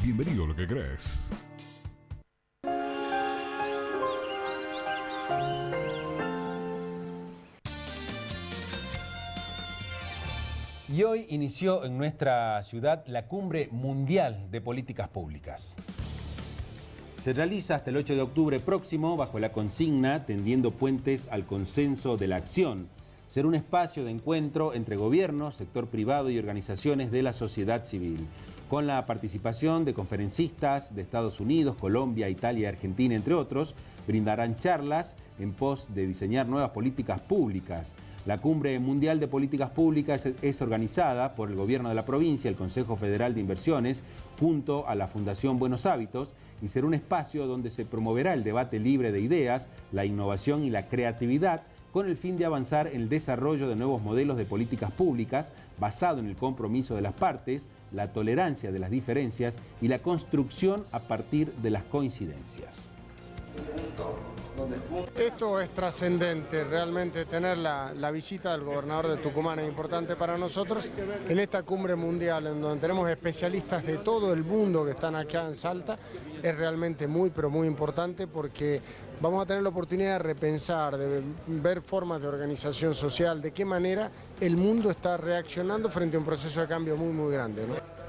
Bienvenido a Lo que crees. Y hoy inició en nuestra ciudad la Cumbre Mundial de Políticas Públicas. Se realiza hasta el 8 de octubre próximo bajo la consigna Tendiendo puentes al consenso de la acción. Será un espacio de encuentro entre gobiernos, sector privado y organizaciones de la sociedad civil, con la participación de conferencistas de Estados Unidos, Colombia, Italia y Argentina, entre otros. Brindarán charlas en pos de diseñar nuevas políticas públicas. La Cumbre Mundial de Políticas Públicas es organizada por el Gobierno de la provincia, el Consejo Federal de Inversiones, junto a la Fundación Buenos Hábitos, y será un espacio donde se promoverá el debate libre de ideas, la innovación y la creatividad, con el fin de avanzar en el desarrollo de nuevos modelos de políticas públicas basado en el compromiso de las partes, la tolerancia de las diferencias y la construcción a partir de las coincidencias. Esto es trascendente, realmente tener la visita del gobernador de Tucumán es importante para nosotros en esta cumbre mundial, en donde tenemos especialistas de todo el mundo que están acá en Salta. Es realmente muy, pero muy importante porque vamos a tener la oportunidad de repensar, de ver formas de organización social, de qué manera el mundo está reaccionando frente a un proceso de cambio muy, muy grande, ¿no?